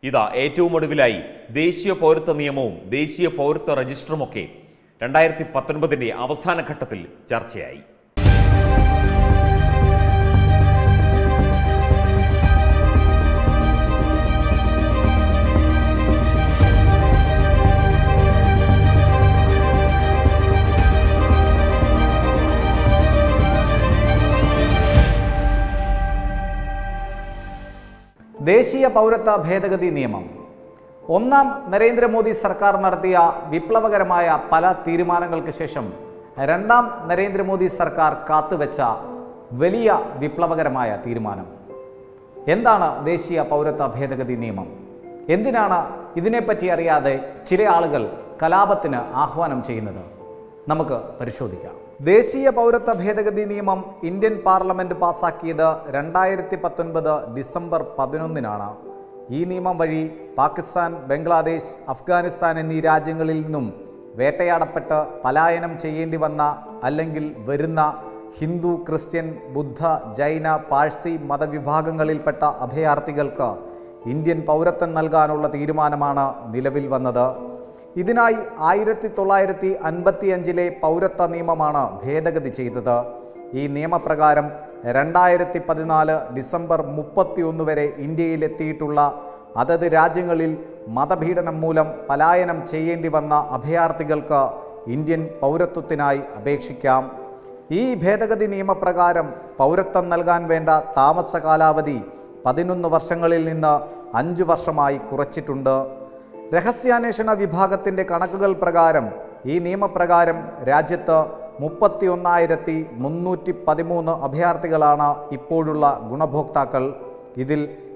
ഇതാ ഏറ്റവും ഒടുവിലായി ദേശീയ പൗരത്വ നിയമവും ദേശീയ പൗരത്വ രജിസ്റ്ററുമൊക്കെ 2019 അവസാന ഘട്ടത്തിൽ ചർച്ചയായി. ദേശീയ പൗരത്വ ഭേദഗതി നിയമം. ഒന്നാം നരേന്ദ്രമോദി സർക്കാർ നടത്തിയ വിപ്ലവകരമായ പല തീരുമാനങ്ങൾക്ക് ശേഷം രണ്ടാം നരേന്ദ്രമോദി സർക്കാർ കാത്തുവെച്ച വലിയ വിപ്ലവകരമായ തീരുമാനം. എന്താണ് ദേശീയ പൗരത്വ ഭേദഗതി നിയമം? എന്തിനാണ് ഇതിനെപ്പറ്റി അറിയാതെ ചില ആളുകൾ കലാപത്തിന് ആഹ്വാനം ചെയ്യുന്നത്? നമുക്ക് പരിശോധിക്കാം. ദേശീയ പൗരത്വ ഭേദഗതി നിയമം ഇന്ത്യൻ പാർലമെന്റ് പാസാക്കിയത് 2019 ഡിസംബർ 11-നാണ്. ഈ നിയമം വഴി പാകിസ്ഥാൻ, ബംഗ്ലാദേശ്, അഫ്ഗാനിസ്ഥാൻ എന്നീ രാജ്യങ്ങളിൽ നിന്നും വേട്ടയാടപ്പെട്ട് പലായനം ചെയ്യേണ്ടി വന്ന അല്ലെങ്കിൽ വരുന്ന ഹിന്ദു, ക്രിസ്ത്യൻ, ബുദ്ധ, ജൈന, പാഴ്സി മതവിഭാഗങ്ങളിൽപ്പെട്ട അഭയാർത്ഥികൾക്ക് ഇന്ത്യൻ പൗരത്വം നൽകാനുള്ള തീരുമാനമാണ് നിലവിൽ വന്നത്. ഇതിനായി 1955 പൗരത്വ നിയമമാണ് ഭേദഗതി ചെയ്തത്. ഈ നിയമപ്രകാരം 2014 ഡിസംബർ 31 വരെ ഇന്ത്യയിലെത്തിയിട്ടുള്ള അതത് രാജ്യങ്ങളിൽ മതപീഡനം മൂലം പലായനം ചെയ്യേണ്ടി വന്ന അഭയാർത്ഥികൾക്ക് ഇന്ത്യൻ പൗരത്വത്തിനായി അപേക്ഷിക്കാം. ഈ ഭേദഗതി നിയമപ്രകാരം പൗരത്വം നൽകാൻ വേണ്ട താമസ കാലാവധി 11 വർഷങ്ങളിൽ നിന്ന് 5 വർഷമായി കുറച്ചിട്ടുണ്ട്. രഹസ്യാന്വേഷണ വിഭാഗത്തിൻ്റെ കണക്കുകൾ പ്രകാരം ഈ നിയമപ്രകാരം രാജ്യത്ത് 31,313 അഭയാർത്ഥികളാണ് ഇപ്പോഴുള്ള ഗുണഭോക്താക്കൾ. ഇതിൽ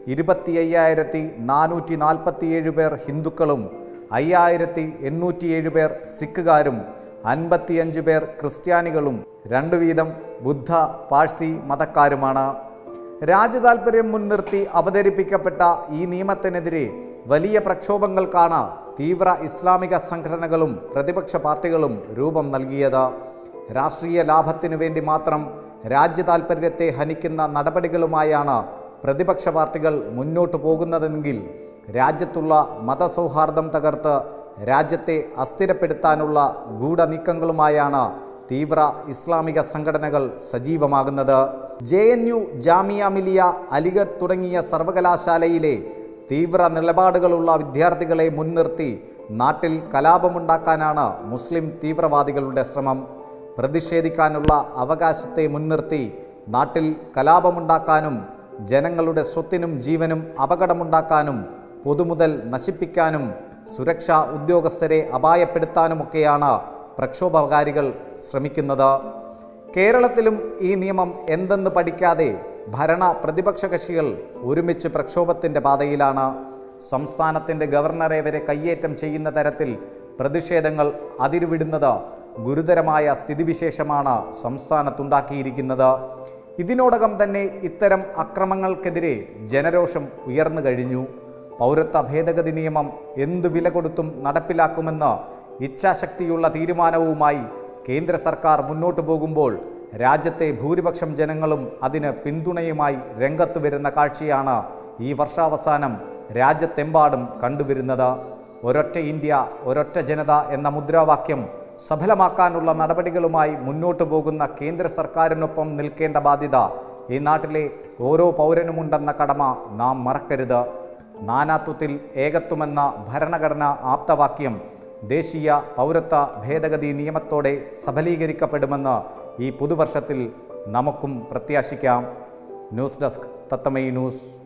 25,447 പേർ ഹിന്ദുക്കളും 5,807 പേർ സിഖുകാരും 55 പേർ ക്രിസ്ത്യാനികളും 2 വീതം ബുദ്ധ, പാഴ്സി മതക്കാരുമാണ്. രാജ്യതാൽപര്യം മുൻനിർത്തി അവതരിപ്പിക്കപ്പെട്ട ഈ നിയമത്തിനെതിരെ വലിയ പ്രക്ഷോഭങ്ങൾക്കാണ് തീവ്ര ഇസ്ലാമിക സംഘടനകളും പ്രതിപക്ഷ പാർട്ടികളും രൂപം നൽകിയത്. രാഷ്ട്രീയ ലാഭത്തിനു വേണ്ടി മാത്രം രാജ്യതാൽപര്യത്തെ ഹനിക്കുന്ന നടപടികളുമായാണ് പ്രതിപക്ഷ പാർട്ടികൾ മുന്നോട്ടു പോകുന്നതെങ്കിൽ രാജ്യത്തുള്ള മതസൗഹാർദ്ദം തകർത്ത് രാജ്യത്തെ അസ്ഥിരപ്പെടുത്താനുള്ള ഗൂഢനീക്കങ്ങളുമായാണ് തീവ്ര ഇസ്ലാമിക സംഘടനകൾ സജീവമാകുന്നത്. JNU, ജാമിയ മിലിയ, അലിഗഡ് തുടങ്ങിയ സർവകലാശാലയിലെ തീവ്ര നിലപാടുകളുള്ള വിദ്യാർത്ഥികളെ മുൻനിർത്തി നാട്ടിൽ കലാപമുണ്ടാക്കാനാണ് മുസ്ലിം തീവ്രവാദികളുടെ ശ്രമം. പ്രതിഷേധിക്കാനുള്ള അവകാശത്തെ മുൻനിർത്തി നാട്ടിൽ കലാപമുണ്ടാക്കാനും ജനങ്ങളുടെ സ്വത്തിനും ജീവനും അപകടമുണ്ടാക്കാനും പൊതുമുതൽ നശിപ്പിക്കാനും സുരക്ഷാ ഉദ്യോഗസ്ഥരെ അപായപ്പെടുത്താനുമൊക്കെയാണ് പ്രക്ഷോഭകാരികൾ ശ്രമിക്കുന്നത്. കേരളത്തിലും ഈ നിയമം എന്തെന്ന് പഠിക്കാതെ ഭരണ പ്രതിപക്ഷ കക്ഷികൾ ഒരുമിച്ച് പ്രക്ഷോഭത്തിൻ്റെ പാതയിലാണ്. സംസ്ഥാനത്തിൻ്റെ ഗവർണറെ വരെ കയ്യേറ്റം ചെയ്യുന്ന തരത്തിൽ പ്രതിഷേധങ്ങൾ അതിരുവിടുന്നത് ഗുരുതരമായ സ്ഥിതിവിശേഷമാണ് സംസ്ഥാനത്തുണ്ടാക്കിയിരിക്കുന്നത്. ഇതിനോടകം തന്നെ ഇത്തരം അക്രമങ്ങൾക്കെതിരെ ജനരോഷം ഉയർന്നു കഴിഞ്ഞു. പൗരത്വ ഭേദഗതി നിയമം എന്ത് വില കൊടുത്തും നടപ്പിലാക്കുമെന്ന് ഇച്ഛാശക്തിയുള്ള തീരുമാനവുമായി കേന്ദ്ര സർക്കാർ മുന്നോട്ടു പോകുമ്പോൾ രാജ്യത്തെ ഭൂരിപക്ഷം ജനങ്ങളും അതിന് പിന്തുണയുമായി രംഗത്ത് വരുന്ന കാഴ്ചയാണ് ഈ വർഷാവസാനം രാജ്യത്തെമ്പാടും കണ്ടുവരുന്നത്. ഒരൊറ്റ ഇന്ത്യ, ഒരൊറ്റ ജനത എന്ന മുദ്രാവാക്യം സഫലമാക്കാനുള്ള നടപടികളുമായി മുന്നോട്ടു പോകുന്ന കേന്ദ്ര സർക്കാരിനൊപ്പം നിൽക്കേണ്ട ബാധ്യത ഈ നാട്ടിലെ ഓരോ പൗരനുമുണ്ടെന്ന കടമ നാം മറക്കരുത്. നാനാത്വത്തിൽ ഏകത്വമെന്ന ഭരണഘടനാ ആപ്തവാക്യം ദേശീയ പൗരത്വ ഭേദഗതി നിയമത്തോടെ സഫലീകരിക്കപ്പെടുമെന്ന് ഈ പുതുവർഷത്തിൽ നമുക്കും പ്രത്യാശിക്കാം. News desk, Thathamai news.